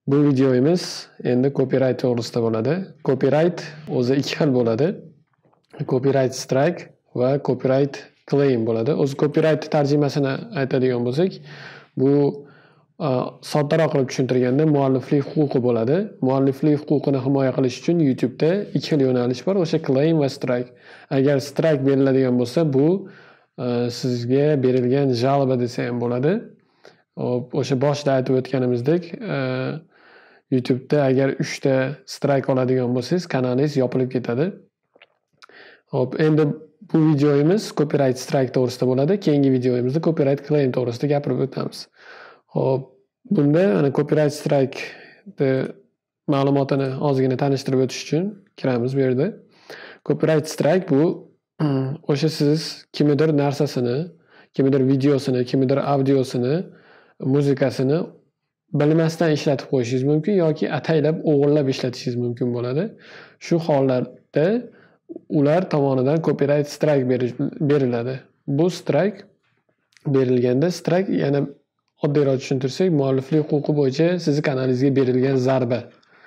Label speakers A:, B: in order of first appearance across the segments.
A: Bu videomiz endi copyright to'g'risida bo'ladi. Copyright o'zi ikki xil bo'ladi. Copyright strike va copyright claim bo'ladi. O'zi copyright tarjimasini aytadigan bo'lsak, bu soddaroq qilib tushuntirganda mualliflik huquqi bo'ladi. Mualliflik huquqini himoya qilish uchun YouTube'da ikki xil yo'nalish bor, o'sha claim va strike. Agar strike beriladigan bo'lsa, bu sizga berilgan jalba desa ham bo'ladi. O'sha boshida aytib o'tganimizdek, YouTube'da agar 3 ta strike oladigan bo'lsangiz, kanalingiz yopilib ketadi. Hop, endi bu videomiz copyright strike to'g'risida bo'ladi. Keyingi videomizda copyright claim to'g'risida gapirib o'tamiz. Hop, bunda copyright strike ma'lumotini ozgina tanishtirib o'tish uchun kiramiz bu yerda. Copyright strike bu o'sha siz kimnidir narsasini, kimnidir videosini, kimnidir audiosini, muzikasini bilmasdan ishlatib qo'yishingiz mumkin yoki ataylab o'g'irlab ishlatishingiz mumkin bo'ladi. Shu hollarda ular tomonidan copyright strike beriladi. Bu strike berilganda, strike yana oddiyroq tushuntirsak, mualliflik huquqi bo'yicha sizni kanalingizga berilgan zarba.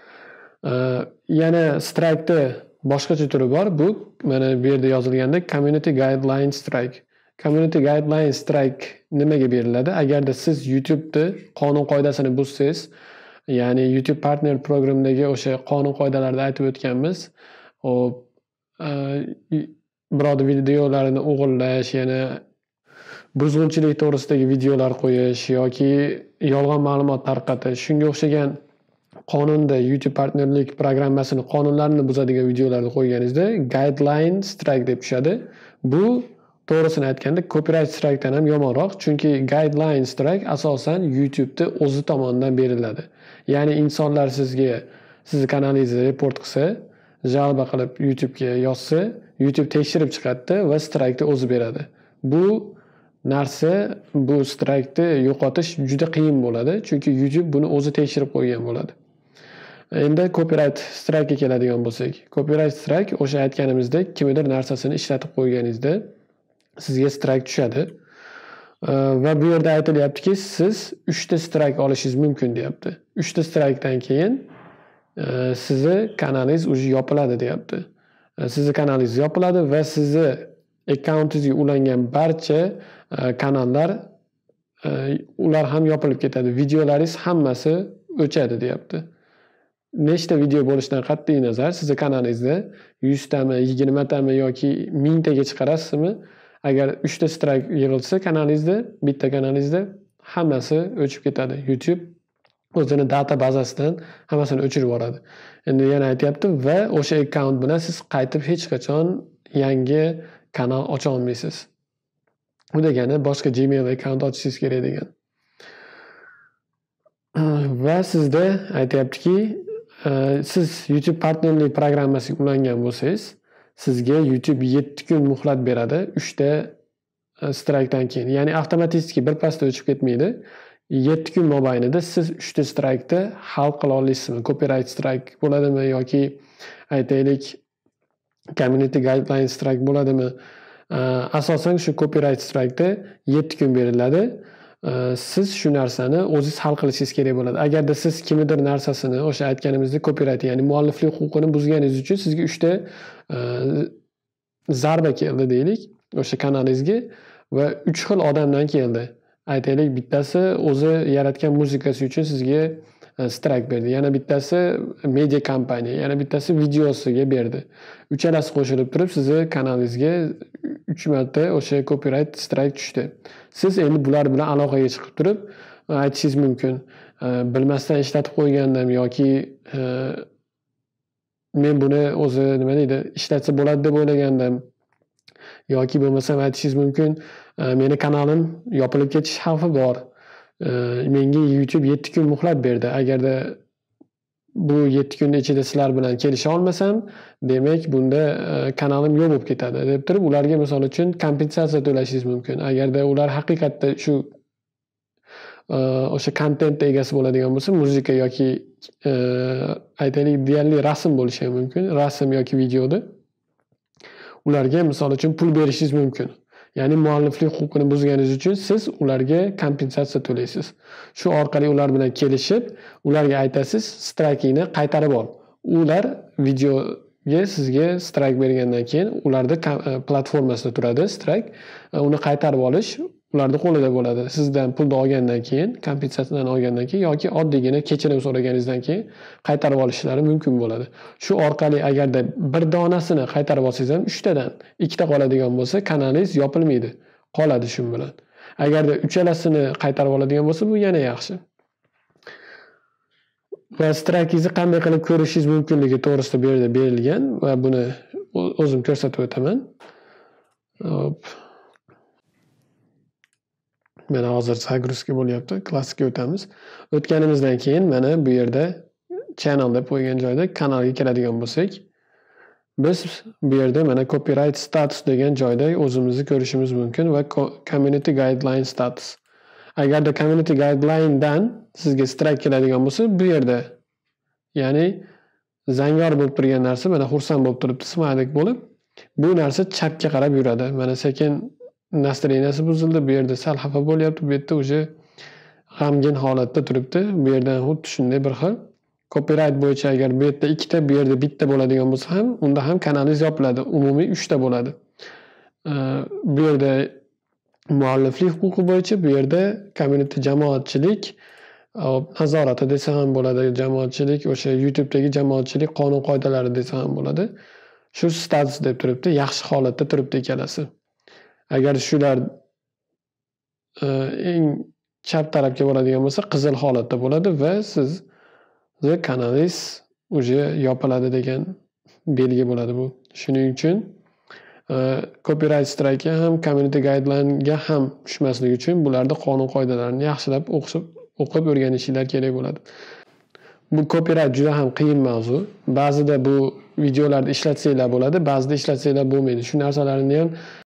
A: Yana strike'da boshqacha turi bor. Bu mana bu yerda yozilganda community guideline strike. Community guideline strike nimaga beriladi? Agarda siz YouTube'da qonun qoidasini buzsangiz, ya'ni YouTube partner programidagi o'sha qonun qoidalarida aytib o'tganmiz, birovning videolarini o'g'irlash, yana buzg'unchilik to'g'risidagi videolar qo'yish yoki yolg'on ma'lumot tarqatish, shunga o'xshagan qonunda YouTube partnerlik programmasini qonunlarini buzadigan videolarni qo'yganingizda guideline strike deb tushadi. Bu to'g'risini aytganda copyright strike'dan ham yomonroq, chunki guideline strike asosan YouTube'da o'zi tomonidan beriladi. Ya'ni insonlar sizni kanalingizni report qilsa, jalba qilib YouTube'ga yozsa, YouTube tekshirib chiqadi va strike'ni o'zi beradi. Bu strike'ni yo'qotish juda qiyin bo'ladi, chunki YouTube buni o'zi tekshirib qo'ygan bo'ladi. Endi copyright strike'ga keladigan bo'lsak, copyright strike o'sha aytganimizdek, kimnidir narsasini ishlatib qo'yganingizda sizga strike tushadi. Va bu yerda aytilyaptiki, siz 3 ta strike olishingiz mumkin deyapti. 3 ta strike'dan keyin sizni kanalingiz уже yopiladi deyapti. Sizni kanalingiz yopiladi va sizni akkauntingizga ulangan barcha kanallar ular ham yopilib ketadi. Videolaringiz hammasi o'chadi deyapti. Nechta video bo'lishidan qat'iy nazar, sizni kanalingizda 100 tami, 20 tami yoki 1000 taga chiqarasizmi? Agar 3 ta strike yig'ilsa kanalingizda, bitta kanalingizda hammasi o'chib ketadi. YouTube o'zini data bazasidan hammasini o'chirib yuboradi. Endi yana aytayapti va o'sha akkaunt bilan siz qaytib hech qachon yangi kanal ocha olmaysiz. Bu degani boshqa Gmail akkaunt ochishingiz kerak degan. Va sizda aytayaptiki, siz YouTube partnerlik programmasiga ulangan bo'lsangiz, sizga YouTube 7 kun muhlat beradi 3 ta strike'dan keyin. Ya'ni avtomatik birpasda o'chib ketmaydi. 7 kun mobaynida siz 3 ta strike'ni hal qila olasizmi? Copyright strike bo'ladimi yoki aytaylik community guideline strike bo'ladimi? Asosan shu copyright strike'da 7 kun beriladi. Siz shu narsani o'zingiz hal qilishingiz kerak bo'ladi. Agarda siz kimnidir narsasini, o'sha aytganimizdek copyright, ya'ni mualliflik huquqini buzganingiz uchun sizga 3 ta zarba keldi deylik, o'sha kanalingizga va 3 xil odamdan keldi. Aytaylik, bittasi o'zi yaratgan muzikasi uchun sizga strike berdi. Yana bittasi media kompaniya, yana bittasi videosiga berdi. Uchalasi qo'shilib turib sizni kanalingizga 3 marta o'sha copyright strike tushdi. Siz endi bular bilan aloqaga chiqib turib aytishingiz mumkin. Bilmasdan ishlatib qo'ygandim yoki men buni o'zi nima deydi, ishlatsa bo'ladi deb o'ylagandim. Yoki bo'lmasam aytishingiz mumkin, meni kanalim yopilib ketish xavfi bor. Menga YouTube 7 kun muhlat berdi. Agarda bu 7 kun ichida sizlar bilan kelisha olmasam, demak bunda kanalim yo'q bo'lib ketadi deb turib, ularga misol uchun kompensatsiya to'lashingiz mumkin. Agarda ular haqiqatda shu o'sha kontentda egasi bo'ladigan bo'lsa, muzika yoki aytaylik deyarli rasm bo'lishi ham mumkin, rasm yoki videoda ularga misol uchun pul berishingiz mumkin. Ya'ni mualliflik huquqini buzganingiz uchun siz ularga kompensatsiya to'laysiz. Shu orqali ular bilan kelishib, ularga aytasiz, straykingni qaytarib ol. Ular videoga sizga strayk bergandan keyin ularda platformasida turadi strayk. Uni qaytarib olish ularning qo'lida bo'ladi. Sizdan pulni olgandan keyin, kompensatsiyadan olgandan keyin yoki oddiygina kechirim so'raganingizdan keyin qaytarib olishlari mumkin bo'ladi. Shu orqali agarda bir donasini qaytarib olsangiz ham 3 tadan 2 ta qoladigan bo'lsa, kanalingiz yopilmaydi. Qoladi shu bilan. Agarda uchalasini qaytarib oladigan bo'lsa, bu yana yaxshi. Va straykingizni qanday qilib ko'rishingiz mumkinligi to'g'risida bu yerda berilgan va buni o'zim ko'rsatib o'taman. Hop. Mana hozir zagruzka bo'lyapti. Klassga o'tamiz. O'tganimizdan keyin mana bu yerda channel deb qo'ygan joyda kanalga keladigan bo'lsak, biz bu yerda mana copyright status degan joyda o'zimizni ko'rishimiz mumkin va community guideline status. Agarda community guideline dan sizga strike keladigan bo'lsa, bu yerda ya'ni zangor bo'lib turgan narsa mana xursand bo'lib turibdi, smaylik bo'lib, bu narsa chapga qarab yuradi. Mana sekin настроенияsi buzildi. Bu yerda sal xafa bo'lyapti. Bu yerda o'sha g'amgin holatda turibdi. Bu yerdan xuddi shunday bir xil. Copyright bo'yicha agar bu yerda 2 ta, bu yerda bitta bo'ladigan bo'lsa ham, unda ham kanalingiz yopiladi. Umumiy 3 ta bo'ladi. Bu yerda mualliflik huquqi bo'yicha, bu yerda community jamoatchilik nazorati desa ham bo'ladi. Jamoatchilik, o'sha YouTube'dagi jamoatchilik qonun qoidalari desa ham bo'ladi. Shu status deb turibdi. Yaxshi holatda turibdi ikkalasi. Agar shular eng chap tarafga boradigan bo'lsa, qizil holatda bo'ladi va sizni kanalingiz uje yopiladi degan belgi bo'ladi bu. Shuning uchun copyright strike ham, community guideline ga ham tushmasligi uchun bularda qonun qoidalarini yaxshilab o'qib o'rganishinglar kerak bo'ladi. Bu copyright juda ham qiyin mavzu. Ba'zida bu videolarda ishlatsanglar bo'ladi, ba'zida ishlatsanglar bo'lmaydi. Shu narsalarni ham